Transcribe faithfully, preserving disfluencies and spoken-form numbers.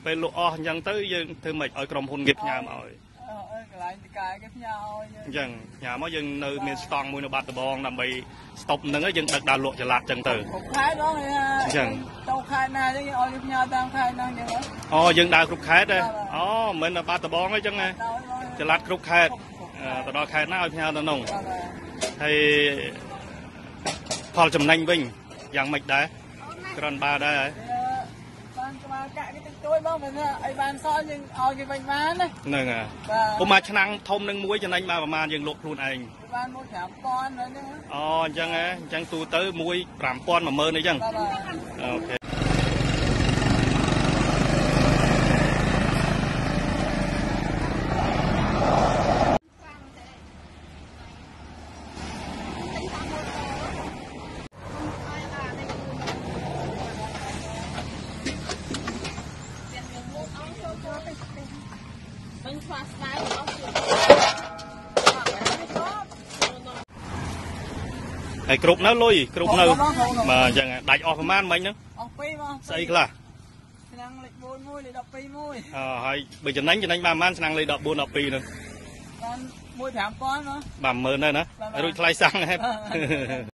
ពេលលក់អស់អញ្ចឹងទៅយើងធ្វើមិនឲ្យក្រុមហ៊ុនគេផ្ញើមកឲ្យកន្លែងតកាយគេផ្ញើឲ្យអញ្ចឹងផ្ញើមកយើងនៅមានស្តង់មួយនៅបាត់ដំបងដើម្បីស្តុបហ្នឹងយើងដឹកដល់លក់ចល័តអញ្ចឹងទៅខែដល់អញ្ចឹងទៅខែណាអញ្ចឹងឲ្យផ្ញើតាមខែហ្នឹងអញ្ចឹងអូយើងដើរគ្រប់ខេត្តទេអូមិននៅបាត់ដំបងអញ្ចឹងចល័តគ្រប់ខេត្តទៅដល់ខេត្តណាឲ្យផ្ញើទៅនោះហើយផលចំណេញវិញយ៉ាងម៉េចដែរក្រាន់បាដែរហើយបានក្បាលកាក់គេតិចតួចបងមិនថាអីបានសល់យើងឲ្យគេវិញបានណាហ្នឹងហើយពុំមកឆ្នាំងធំនឹងមួយចំណេញបានប្រហែលយើងលក់ខ្លួនឯងបានមួយប្រាំពាន់ហ្នឹងអូអញ្ចឹងហ៎អញ្ចឹងទូទៅមួយប្រាំពាន់មួយម៉ឺនអីចឹងអូខេហើយគ្រប់នៅលុយគ្រប់នៅបាទអញ្ចឹងដាច់អស់ប្រហែលមិញហ្នឹងអស់ពីរបងស្អីខ្លះឆ្នាំងលេខបួនមួយលេខដប់ពីរមួយអឺហើយបើចំណេញចំណេញបានប្រហែលឆ្នាំងលេខដប់បួនដប់ពីរហ្នឹងបានមួយប្រាំពាន់ហ៎បាទម៉ឺនទៅណារួចថ្លៃសាំងហេតុ